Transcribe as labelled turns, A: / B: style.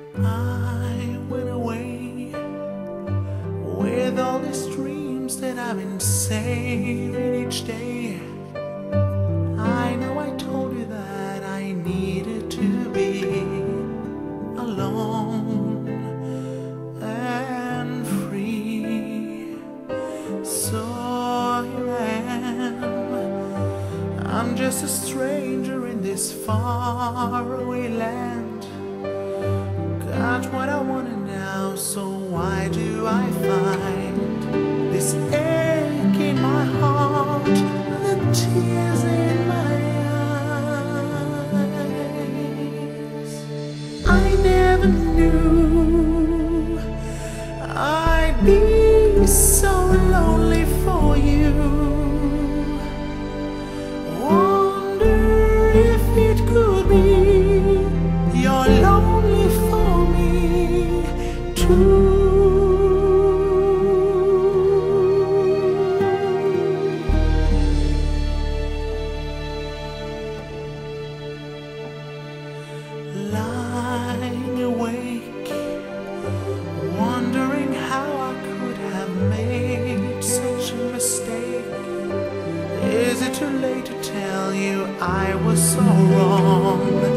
A: I went away with all these dreams that I've been saving each day. I know I told you that I needed to be alone and free. So here I am. I'm just a stranger in this faraway land. Got what I wanted now, so why do I find this ache in my heart, the tears in my eyes? I never knew I'd be so lonely for you. Wonder if it could be you're lonely for me too. Lying awake, wondering how I could have made such a mistake. Is it too late to tell you I was so wrong?